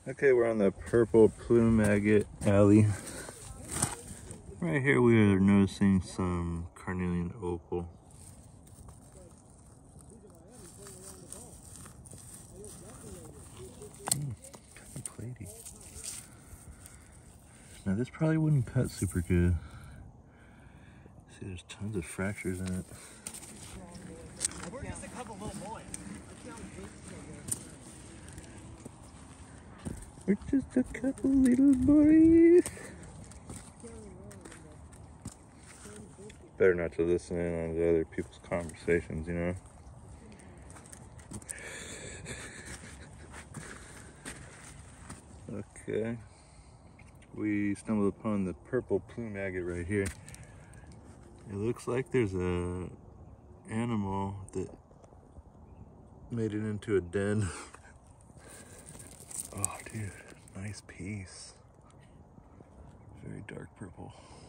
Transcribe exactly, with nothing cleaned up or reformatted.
Okay, we're on the purple plume agate alley. Right here we are noticing some carnelian opal. Mm, kind of platy. Now this probably wouldn't cut super good. See, there's tons of fractures in it. We're just a couple little boys. We're just a couple little boys. Better not to listen in on the other people's conversations, you know? Okay. We stumbled upon the purple plume agate right here. It looks like there's a animal that made it into a den. Oh, dude, nice piece. Very dark purple.